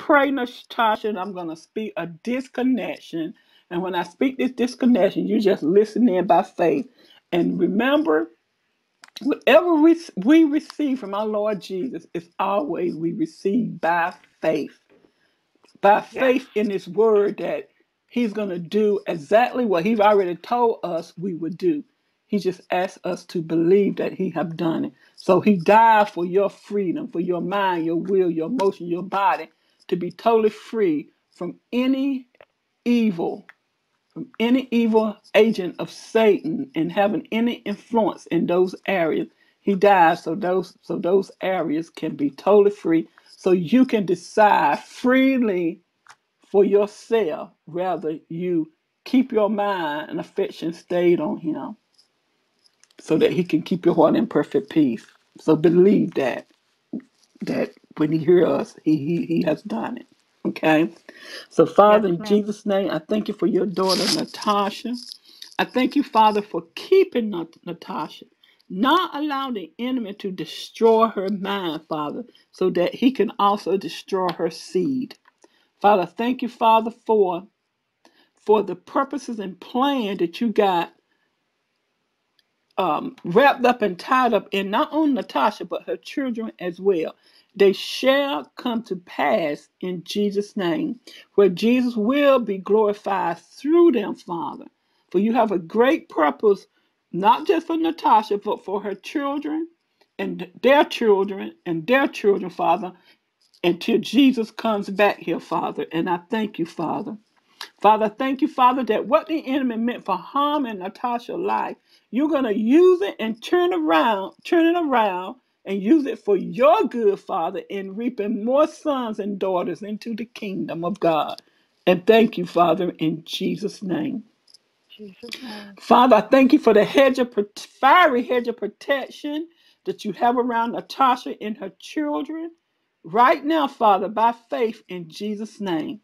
pray, Natasha, and I'm going to speak a disconnection. And when I speak this disconnection, you just listen in by faith. And remember, whatever we receive from our Lord Jesus is always we receive by faith. By Yes. faith in his word that he's going to do exactly what he's already told us we would do. He just asks us to believe that he have done it. So he died for your freedom, for your mind, your will, your emotion, your body, to be totally free from evil, from any evil agent of Satan and having any influence in those areas. He died so those areas can be totally free. So you can decide freely for yourself, rather you keep your mind and affection stayed on him so that he can keep your heart in perfect peace. So believe that when he hears us, he has done it. Okay? So Yes, Father, in ma'am. Jesus' name, I thank you for your daughter Natasha. I thank you, Father, for keeping Natasha. Not allow the enemy to destroy her mind, Father, so that he can also destroy her seed. Father, thank you, Father, for the purposes and plan that you got wrapped up and tied up in not only Natasha, but her children as well. They shall come to pass in Jesus' name, where Jesus will be glorified through them, Father. For you have a great purpose, not just for Natasha, but for her children and their children, Father, until Jesus comes back here, Father. And I thank you, Father. Father, thank you, Father, that what the enemy meant for harm in Natasha's life, you're going to use it and turn it around and use it for your good, Father, in reaping more sons and daughters into the kingdom of God. And thank you, Father, in Jesus' name. Jesus' name. Father, I thank you for the fiery hedge of protection that you have around Natasha and her children right now, Father, by faith in Jesus' name.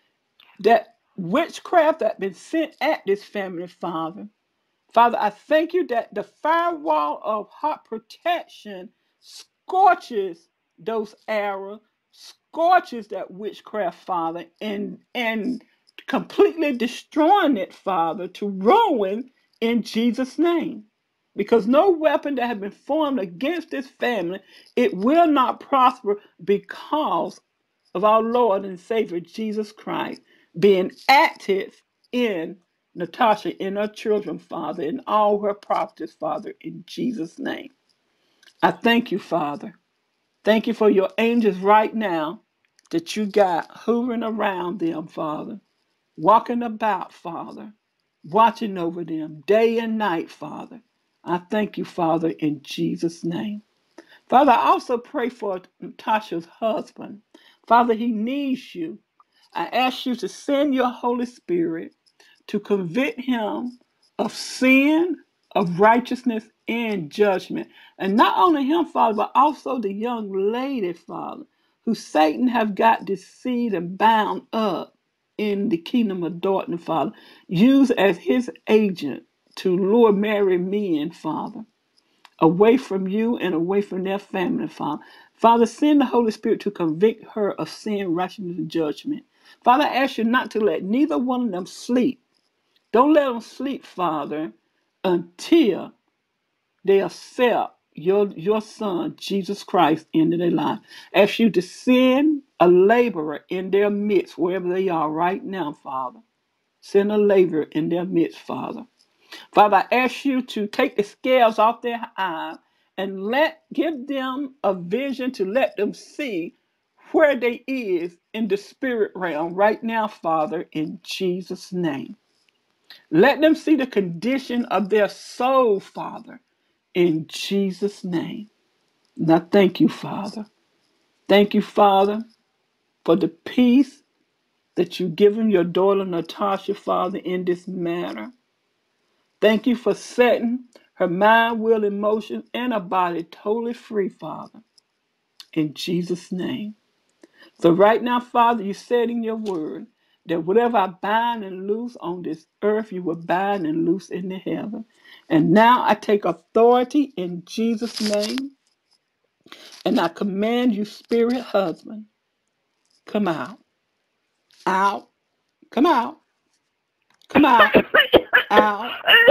That witchcraft that been sent at this family, Father. Father, I thank you that the firewall of heart protection scorches those arrows, scorches that witchcraft, Father, and completely destroying it, Father, to ruin in Jesus' name. Because no weapon that has been formed against this family, it will not prosper because of our Lord and Savior Jesus Christ being active in Natasha, in her children, Father, in all her properties, Father, in Jesus' name. I thank you, Father. Thank you for your angels right now that you got hovering around them, Father, walking about, Father, watching over them day and night, Father. I thank you, Father, in Jesus' name. Father, I also pray for Natasha's husband. Father, he needs you. I ask you to send your Holy Spirit to convict him of sin, of righteousness, and judgment. And not only him, Father, but also the young lady, Father, who Satan have got deceived and bound up in the kingdom of darkness, Father, used as his agent to lure married men, Father, away from you and away from their family, Father. Father, send the Holy Spirit to convict her of sin, righteousness, and judgment. Father, I ask you not to let neither one of them sleep. Don't let them sleep, Father, until they accept your son, Jesus Christ, into their life. Ask you to send a laborer in their midst, wherever they are right now, Father. Send a laborer in their midst, Father. Father, I ask you to take the scales off their eyes and give them a vision to let them see where they is in the spirit realm right now, Father, in Jesus' name. Let them see the condition of their soul, Father, in Jesus' name. Now, thank you, Father. Thank you, Father, for the peace that you've given your daughter Natasha, Father, in this matter. Thank you for setting her mind, will, emotions, and her body totally free, Father, in Jesus' name. So right now, Father, you said in your word that whatever I bind and loose on this earth, you will bind and loose in the heaven. And now I take authority in Jesus' name, and I command you, spirit husband, Come out. Out. Come out. Come out. Out.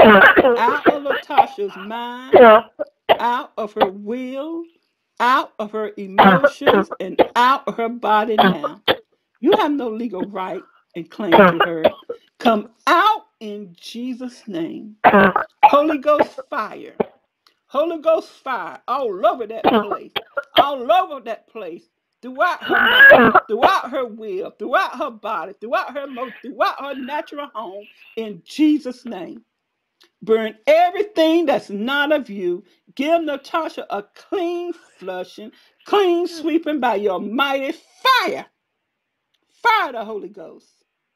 Out of Natasha's mind. Out of her will. Out of her emotions. And out of her body now. You have no legal right and claim to her. Come out in Jesus' name. Holy Ghost fire. Holy Ghost fire all over that place. All over that place. Throughout her mind, throughout her will, throughout her body, throughout her emotions, throughout her natural home, in Jesus' name. Burn everything that's not of you. Give Natasha a clean flushing, clean sweeping by your mighty fire. Fire the Holy Ghost.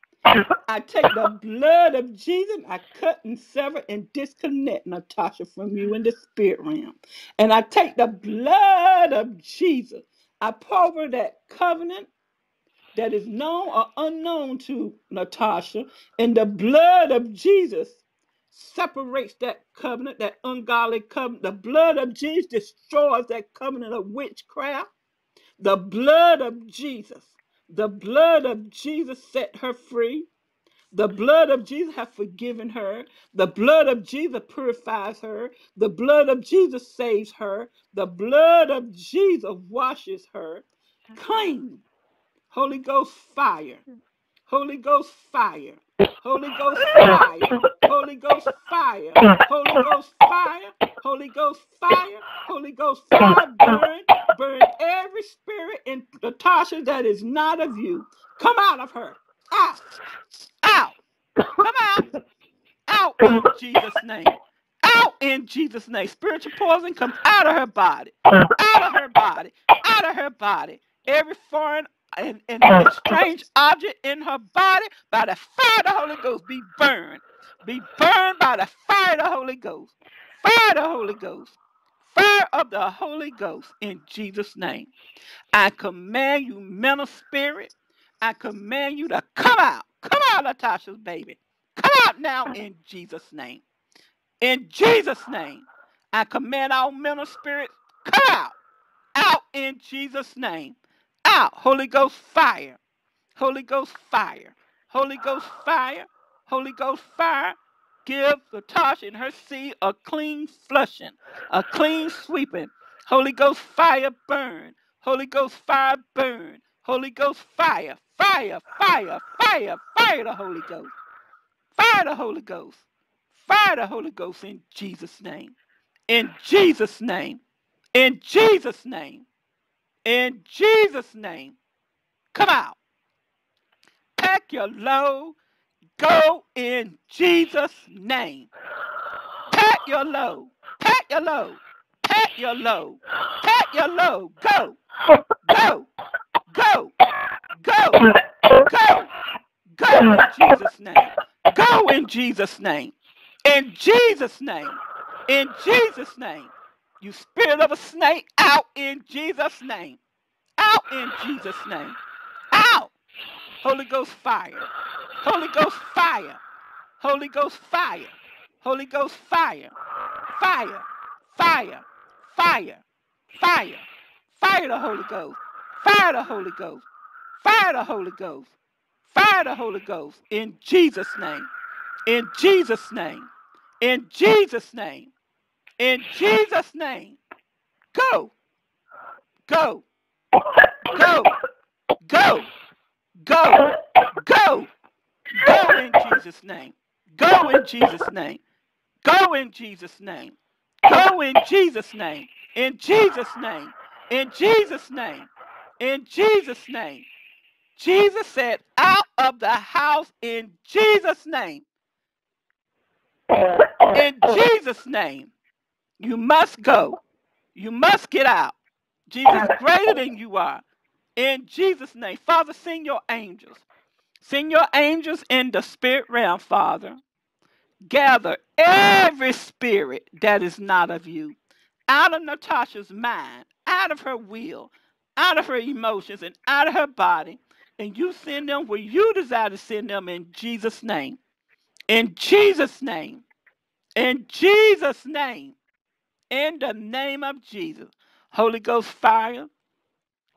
I take the blood of Jesus, I cut and sever and disconnect Natasha from you in the spirit realm. And I take the blood of Jesus, I pour over that covenant that is known or unknown to Natasha, and the blood of Jesus separates that covenant, that ungodly covenant. The blood of Jesus destroys that covenant of witchcraft. The blood of Jesus, the blood of Jesus set her free. The blood of Jesus has forgiven her. The blood of Jesus purifies her. The blood of Jesus saves her. The blood of Jesus washes her clean. Holy Ghost fire. Holy Ghost fire. Holy Ghost fire. Holy Ghost fire. Holy Ghost fire. Holy Ghost fire. Holy Ghost fire. Burn. Burn every spirit in Natasha that is not of you. Come out of her. Out. Out. Come out. Out in Jesus' name. Out in Jesus' name. Spiritual poison comes out of her body. Out of her body. Out of her body. Every foreign and strange object in her body, by the fire of the Holy Ghost, be burned. Be burned by the fire of the Holy Ghost. Fire of the Holy Ghost. Fire of the Holy Ghost in Jesus' name. I command you, mental spirit. I command you to come out. Come out, Natasha's baby. Come out now in Jesus' name. In Jesus' name. I command our mental spirits, come out. Out in Jesus' name. Out. Holy Ghost fire. Holy Ghost fire. Holy Ghost fire. Holy Ghost fire. Give Natasha and her seed a clean flushing, a clean sweeping. Holy Ghost fire burn. Holy Ghost fire burn. Holy Ghost fire. Fire, fire, fire, fire the Holy Ghost. Fire the Holy Ghost. Fire the Holy Ghost in Jesus' name. In Jesus' name. In Jesus' name. In Jesus' name. Come out. Pack your load. Go in Jesus' name. Pack your load. Pack your load. Pack your load. Pack your load. Go. Go. Go. Go. Go. Go in Jesus' name. Go in Jesus' name. In Jesus' name. In Jesus' name. You spirit of a snake, out in Jesus' name. Out in Jesus' name. Out. Holy Ghost fire. Holy Ghost fire. Holy Ghost fire. Holy Ghost fire. Fire. Fire. Fire. Fire. Fire the Holy Ghost. Fire the Holy Ghost. Fire the Holy Ghost. Fire the Holy Ghost. In Jesus' name. In Jesus' name. In Jesus' name. In Jesus' name. Go. Go. Go. Go. Go. Go. Go in Jesus' name. Go in Jesus' name. Go in Jesus' name. Go in Jesus' name. In Jesus' name. In Jesus' name. In Jesus' name. Jesus said, out of the house in Jesus' name. In Jesus' name. You must go. You must get out. Jesus is greater than you are. In Jesus' name. Father, send your angels. Send your angels in the spirit realm, Father. Gather every spirit that is not of you out of Natasha's mind, out of her will, out of her emotions, and out of her body. And you send them where you desire to send them in Jesus' name. In Jesus' name. In Jesus' name. In the name of Jesus. Holy Ghost fire.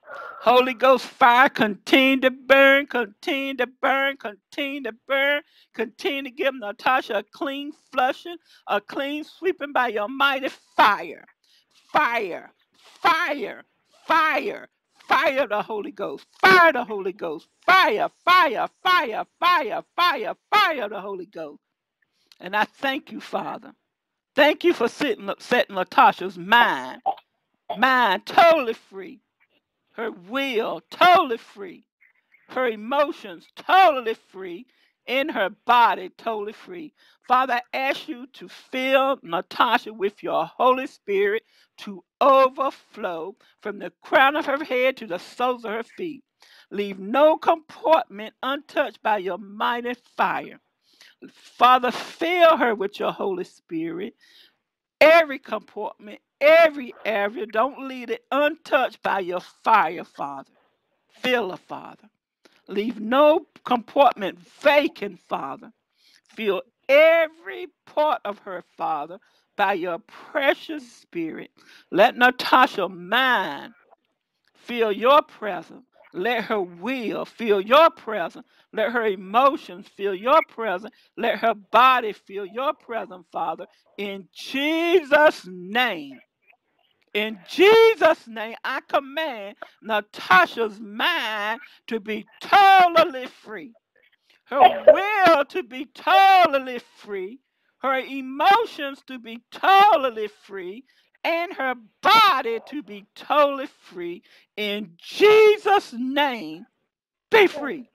Holy Ghost fire, continue to burn, continue to burn, continue to burn, continue to give Natasha a clean flushing, a clean sweeping by your mighty fire. Fire, fire, fire, fire the Holy Ghost, fire the Holy Ghost, fire, fire, fire, fire, fire, fire the Holy Ghost. And I thank you, Father. Thank you for setting Natasha's mind totally free, her will totally free, her emotions totally free, in her body totally free. Father, I ask you to fill Natasha with your Holy Spirit to overflow from the crown of her head to the soles of her feet. Leave no compartment untouched by your mighty fire. Father, fill her with your Holy Spirit. Every compartment, every area, don't leave it untouched by your fire, Father. Fill her, Father. Leave no compartment vacant, Father. Fill every part of her, Father, by your precious Spirit. Let Natasha's mind feel your presence. Let her will feel your presence. Let her emotions feel your presence. Let her body feel your presence, Father. In Jesus' name. In Jesus' name, I command Natasha's mind to be totally free. Her will to be totally free. Her emotions to be totally free. And her body to be totally free. In Jesus' name, be free.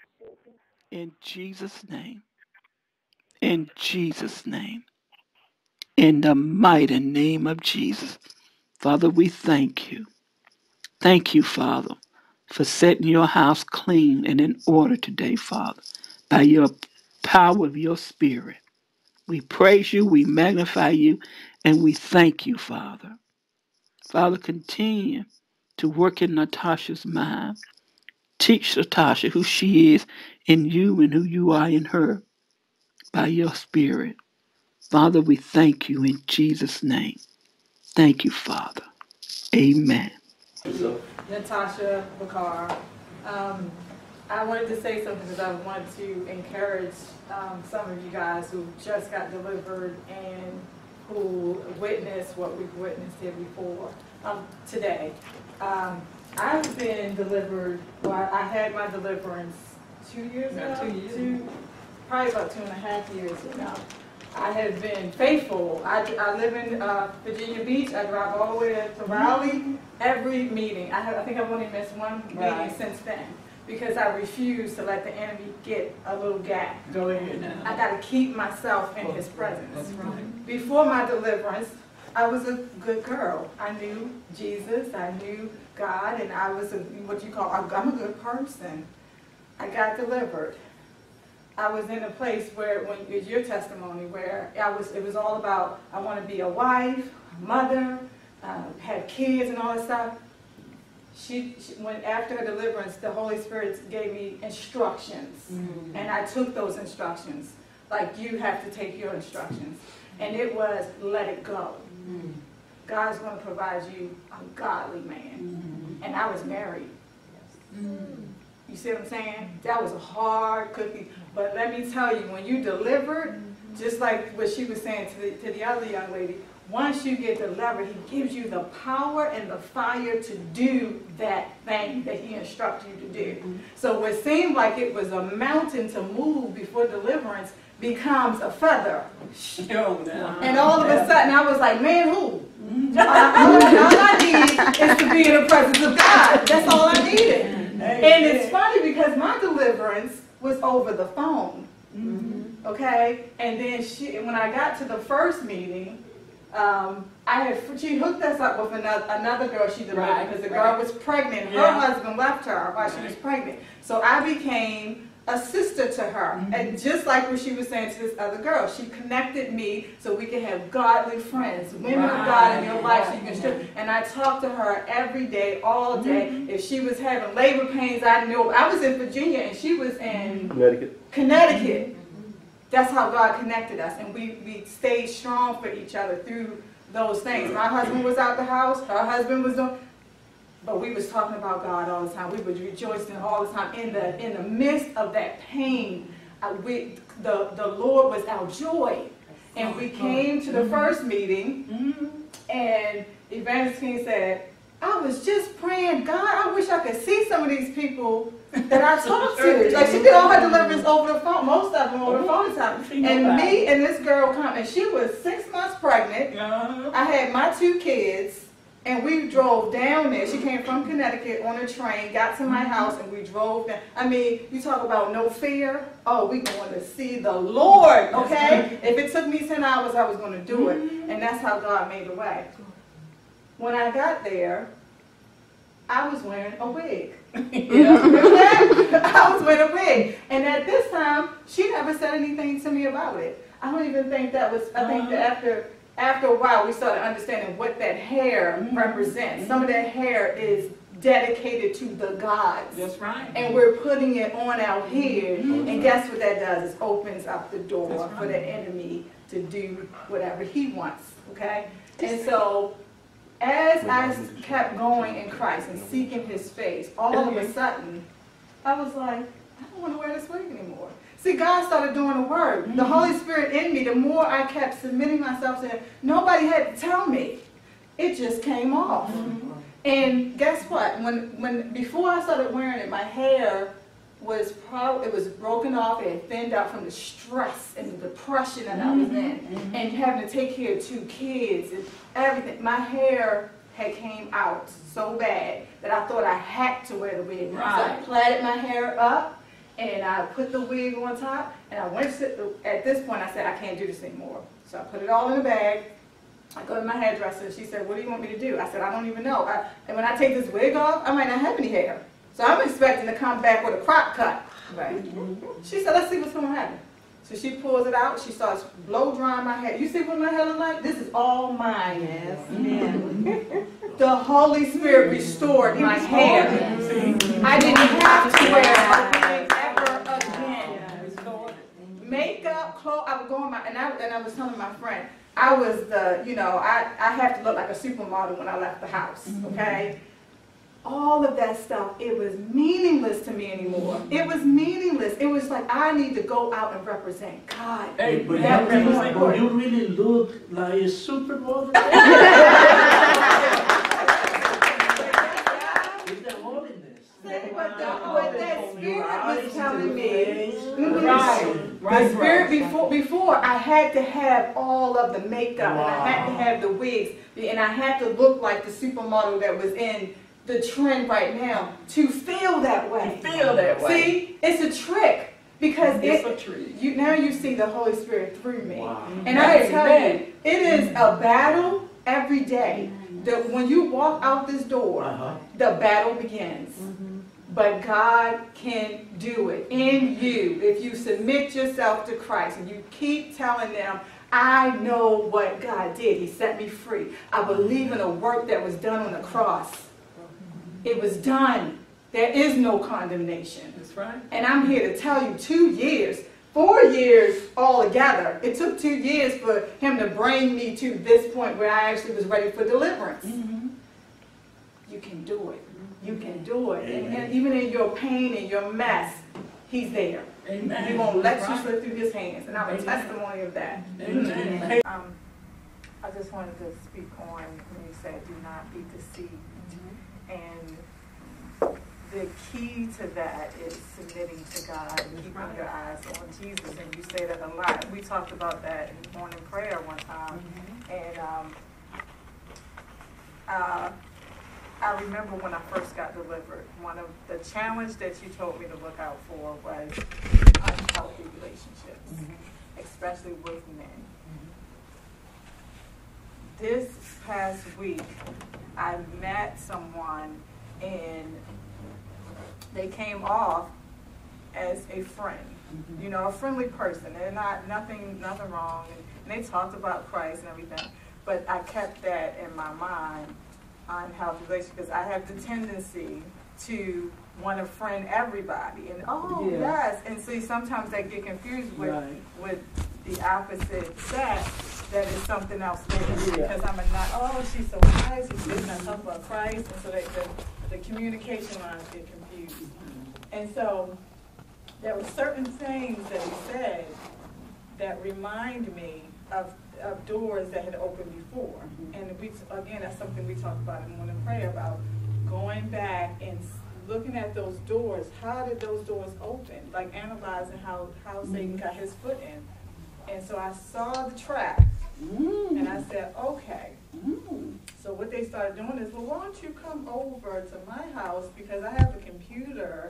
In Jesus' name. In Jesus' name. In the mighty name of Jesus. Father, we thank you. Thank you, Father, for setting your house clean and in order today, Father, by your power of your Spirit. We praise you, we magnify you, and we thank you, Father. Father, continue to work in Natasha's mind. Teach Natasha who she is in you and who you are in her by your Spirit. Father, we thank you in Jesus' name. Thank you, Father. Amen. Natasha Bakar. I wanted to say something because I want to encourage some of you guys who just got delivered and who witnessed what we've witnessed here before today. I've been delivered, well, I had my deliverance 2 years ago? 2 years. Probably about 2.5 years ago. I have been faithful. I live in Virginia Beach. I drive all the way to Raleigh. Every meeting. I think I've only missed one meeting since then because I refuse to let the enemy get a little gap. Go ahead now. I got to keep myself in his presence. That's right. Before my deliverance, I was a good girl. I knew Jesus. I knew God. And I was what you call, I'm a good person. I got delivered. I was in a place where, when it's your testimony, where it was all about, I want to be a wife, a mother, have kids and all that stuff. When after her deliverance, the Holy Spirit gave me instructions, and I took those instructions. Like, you have to take your instructions, and it was let it go. God's going to provide you a godly man, and I was married. You see what I'm saying? That was a hard cookie. But let me tell you, when you delivered, just like what she was saying to the other young lady, once you get delivered, he gives you the power and the fire to do that thing that he instructed you to do. So what seemed like it was a mountain to move before deliverance becomes a feather. And all of a sudden, I was like, man, who? All I need is to be in the presence of God. That's all I needed. And it's funny because my deliverance was over the phone, okay? And then when I got to the first meeting, she hooked us up with another girl she delivered because the girl was pregnant. Her husband left her while she was pregnant. So I became a sister to her. And just like what she was saying to this other girl, she connected me so we could have godly friends, women of God in your life. So you can and I talked to her every day, all day. If she was having labor pains, I knew. I was in Virginia and she was in Connecticut. That's how God connected us. And we stayed strong for each other through those things. My husband was out the house. Her husband was doing. But we was talking about God all the time. We were rejoicing all the time. In the midst of that pain, the Lord was our joy. And we came to the first meeting, and Evangelist King said, I was just praying, God, I wish I could see some of these people that I talked to. Like, she did all her deliverance over the phone, most of them over the phone time. And me and this girl come, and she was 6 months pregnant. I had my 2 kids, and we drove down there. She came from Connecticut on a train, got to my house, and we drove down. I mean, you talk about no fear. Oh, we going to see the Lord, okay? If it took me 10 hours, I was going to do it. And that's how God made a way. When I got there, I was wearing a wig. Remember that? I was wearing a wig. And at this time, she never said anything to me about it. I don't even think that was, I think that after a while, we started understanding what that hair represents. Some of that hair is dedicated to the gods. That's right. And we're putting it on our head. And guess what that does? It opens up the door for the enemy to do whatever he wants. Okay? And so, as I kept going in Christ and seeking his face, all of a sudden, I was like, I don't want to wear this wig anymore. See, God started doing the work. The Holy Spirit in me, the more I kept submitting myself to him, nobody had to tell me. It just came off. And guess what? Before I started wearing it, my hair was broken off. It had thinned out from the stress and the depression that I was in, and having to take care of 2 kids and everything. My hair had came out so bad that I thought I had to wear the wig. So I plaited my hair up, and I put the wig on top, and I went to, at this point I said, I can't do this anymore. So I put it all in a bag. I go to my hairdresser, and she said, what do you want me to do? I said, I don't even know. And when I take this wig off, I might not have any hair. So I'm expecting to come back with a crop cut. Right. She said, let's see what's going to happen. So she pulls it out. She starts blow drying my hair. You see what my hair looks like? This is all mine. Yes. The Holy Spirit restored my hair. I didn't have to wear a wig ever again. Makeup, clothes, I would go on and I was telling my friend, I was I have to look like a supermodel when I left the house, okay? All of that stuff, it was meaningless to me anymore. It was meaningless. It was like, I need to go out and represent God. Hey, but you really look like a supermodel. Is that holiness? What that spirit was telling me. The spirit before I had to have all of the makeup, and I had to have the wigs, and I had to look like the supermodel that was in the trend right now to feel that way. See, it's a trick because now you see the Holy Spirit through me. Wow. And I tell you, it is a battle every day. When you walk out this door, the battle begins. But God can do it in you if you submit yourself to Christ and you keep telling them, I know what God did. He set me free. I believe in the work that was done on the cross. It was done. There is no condemnation. That's right. And I'm here to tell you 2 years, 4 years altogether. It took 2 years for him to bring me to this point where I actually was ready for deliverance. You can do it. You can do it. And even in your pain and your mess, he's there. Amen. He won't let you slip through his hands. And I'm a testimony of that. Amen. I just wanted to speak on when you said do not be deceived. And the key to that is submitting to God and keeping your eyes on Jesus. And you say that a lot. We talked about that in morning prayer one time. And I remember when I first got delivered, one of the challenge that you told me to look out for was unhealthy relationships, especially with men. This past week, I met someone and they came off as a friend, you know, a friendly person. They're not nothing wrong, and they talked about Christ and everything. But I kept that in my mind, unhealthy relationship, because I have the tendency to want to friend everybody, and yes, and see sometimes I get confused with the opposite sex. that it's something else maybe because I'm not, oh, she's so nice, she's sitting and talking about Christ, and so the communication lines get confused. And so there were certain things that he said that remind me of doors that had opened before. And again, that's something we talked about in morning prayer about going back and looking at those doors. How did those doors open? Like analyzing how Satan got his foot in. And so I saw the trap, and I said, okay. So what they started doing is, well, why don't you come over to my house because I have a computer,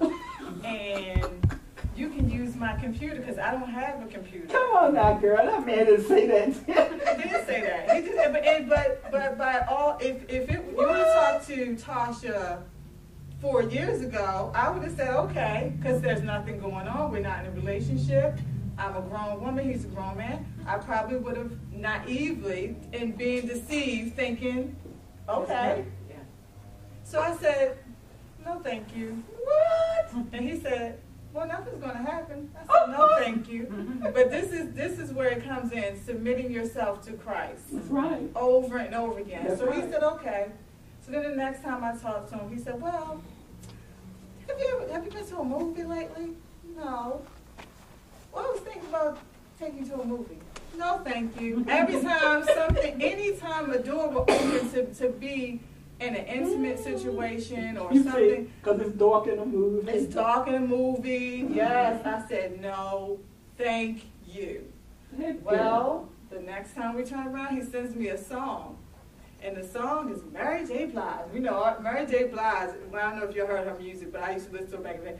and you can use my computer because I don't have a computer. Come on now, girl. That man didn't say that. He did say that. He did, but by all, if you would have talked to Tasha 4 years ago, I would have said, okay, because there's nothing going on. We're not in a relationship. I'm a grown woman. He's a grown man. I probably would have naively, in being deceived, thinking, okay. Yeah. So I said, no, thank you. What? And he said, well, nothing's going to happen. I said, no, thank you. But this is where it comes in, submitting yourself to Christ. That's right. Over and over again. That's so right. he said, okay. So then the next time I talked to him, he said, well, have you been to a movie lately? No. Well, I was thinking about taking you to a movie. No, thank you. Every time anytime a door will open to be in an intimate situation or something. Because it's dark in a movie. It's dark in a movie. Yes. I said, no, thank you. Well, the next time we turn around, he sends me a song. And the song is Mary J. Blige. We know Mary J. Blige. Well, I don't know if you heard her music, but I used to listen to her back then.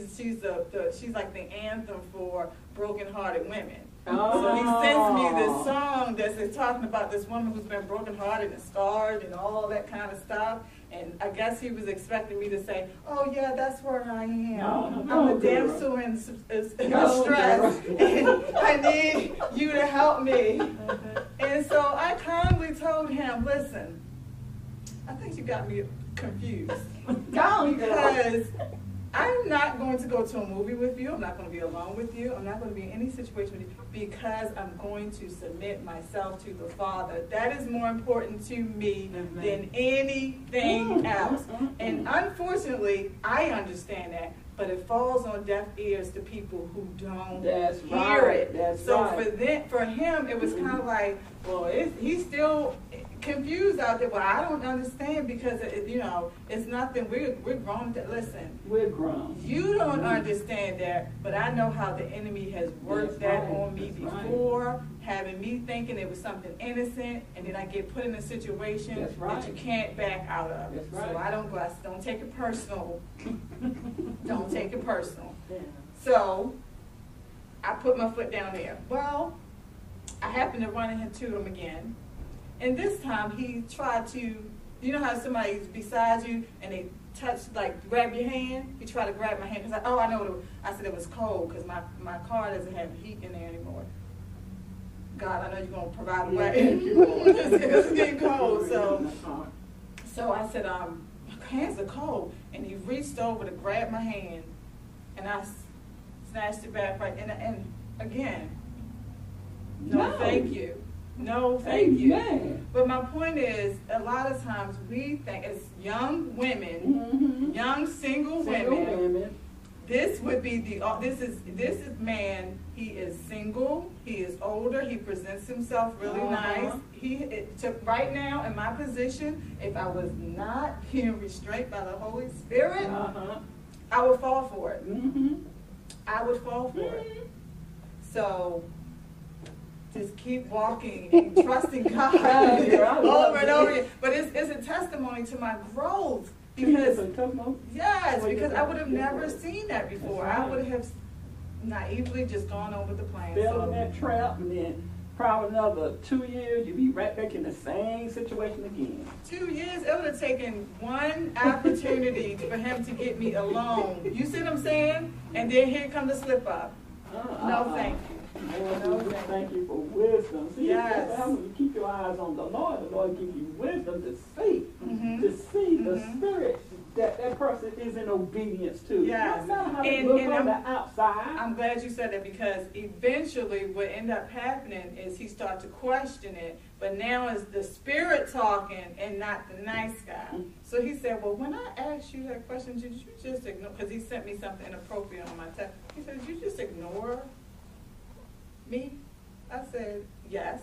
She's like the anthem for broken-hearted women. Oh. So he sends me this song that's talking about this woman who's been broken-hearted and scarred and all that kind of stuff. And I guess he was expecting me to say, oh, yeah, that's where I am. I'm a damsel in distress, and I need you to help me. And so I kindly told him, listen, I think you got me confused. Because I'm not going to go to a movie with you. I'm not going to be alone with you. I'm not going to be in any situation with you because I'm going to submit myself to the Father. That is more important to me than anything else. And unfortunately, I understand that, but it falls on deaf ears to people who don't hear it. So for him, it was kind of like, well, he's still confused out there. Well, I don't understand because it's nothing. We're grown. Listen, we're grown. You don't understand that, but I know how the enemy has worked on me before, having me thinking it was something innocent, and then I get put in a situation that you can't back out of. So I don't take it personal. Don't take it personal. Yeah. So I put my foot down there. Well, I happened to run into him again. And this time he tried to, you know how somebody's beside you and they grab your hand? He tried to grab my hand. He's like, oh, I know. I said it was cold because my car doesn't have heat in there anymore. God, I know you're going to provide a way. It's getting cold. So I said, my hands are cold. And he reached over to grab my hand and I snatched it back right. And again, no, thank you. No, thank you. But my point is, a lot of times we think as young women, young single women, this would be this is man. He is single. He is older. He presents himself really nice. Right now in my position, if I was not being restrained by the Holy Spirit, I would fall for it. I would fall for it. So just keep walking and trusting God over and over again. But it's a testimony to my growth because because I would have never seen that before. I would have naively just gone over the plan. Fell in that trap, and then probably another 2 years, you'd be right back in the same situation again. 2 years? It would have taken one opportunity for him to get me alone. You see what I'm saying? And then here comes the slip up. No, thank you. Lord, thank you for wisdom. See, yes. when you keep your eyes on the Lord gives you wisdom to see the Spirit that person is in obedience to. Yes. No matter how they And look on the outside. I'm glad you said that, because eventually what ended up happening is he started to question it, but now it's the spirit talking and not the nice guy. So he said, well, when I asked you that question, did you just ignore, because he sent me something inappropriate on my text. He said, did you just ignore me? I said, yes.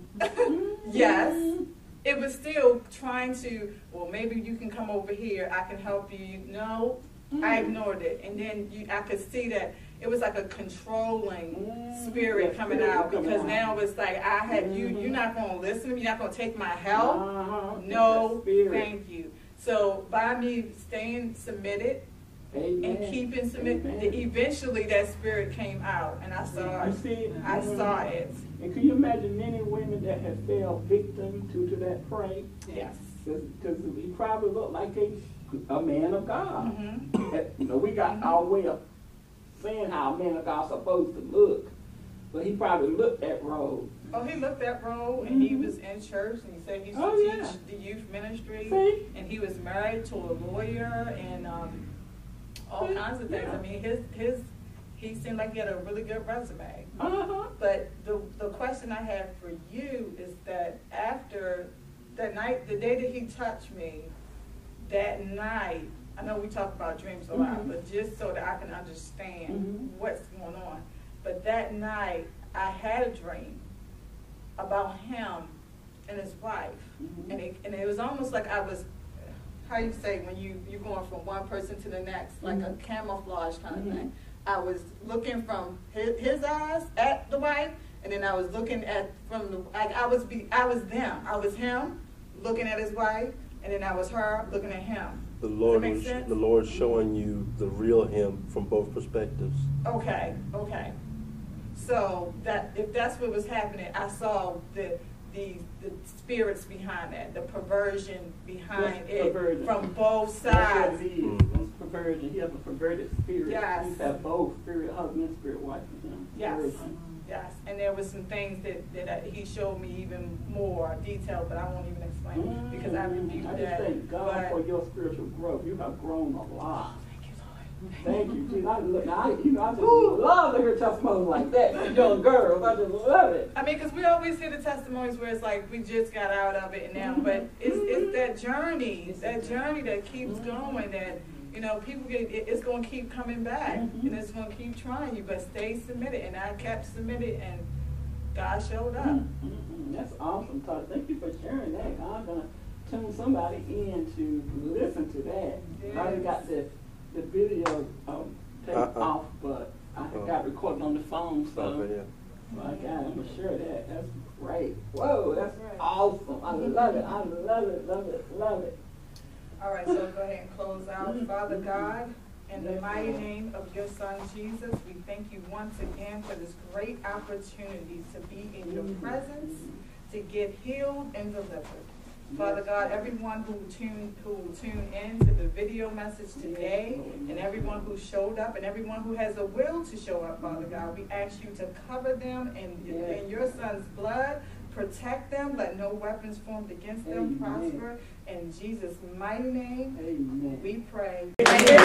Yes. It was still trying to, well, maybe you can come over here, I can help you. No, I ignored it. And then I could see that it was like a controlling spirit coming out, because now it's like, I had you, you're not going to listen to me, you're not going to take my help. No, thank you. So by me staying submitted, and keeping submitted, eventually that spirit came out, and I saw it. I saw it. And can you imagine many women that have fell victim to that prey? Yes. Because he probably looked like a man of God. You know, we got our way of saying how a man of God is supposed to look, but he probably looked that role. Oh, he looked that role, and he was in church, and he said he used to teach the youth ministry, and he was married to a lawyer, and all kinds of things. I mean, he seemed like he had a really good resume. But the question I have for you is that after that night, the day that he touched me, that night, I know we talk about dreams a lot, but just so that I can understand what's going on. But that night, I had a dream about him and his wife. And it was almost like I was, how you say, when you're going from one person to the next, like a camouflage kind of thing. I was looking from his eyes at the wife, and then I was looking at from the, like I was them. I was him looking at his wife, and then I was her looking at him. The Lord showing you the real him from both perspectives. Okay. So that if that's what was happening, I saw the spirits behind that, the perversion behind it from both sides. Perversion. He has a perverted spirit. Yes. He has both spirit husband, spirit wife with him. Yes. Yes. And there was some things that he showed me even more detail, but I won't even explain because I reviewed that. I just thank God for your spiritual growth. You have grown a lot. Thank you, Jesus. I just love to hear testimonies like that from young girls. I just love it. I mean, because we always hear the testimonies where it's like we just got out of it now, but it's that journey that keeps going. That people it's going to keep coming back, and it's going to keep trying you. But stay submitted, and I kept submitted, and God showed up. That's awesome, Todd. Thank you for sharing that. I'm gonna tune somebody in to listen to that. Yes. I already got the video tape off, but I got recorded on the phone, so I got it. I'm going to share that. That's great. Whoa, that's awesome. I love it. I love it, love it, love it. All right, so go ahead and close out. Father God, in the mighty name of your Son, Jesus, we thank you once again for this great opportunity to be in your presence, to get healed and delivered. Father God, everyone who will tune in to the video message today, and everyone who showed up, and everyone who has a will to show up, Father God, we ask you to cover them in your Son's blood, protect them, let no weapons formed against them prosper. In Jesus' mighty name, we pray.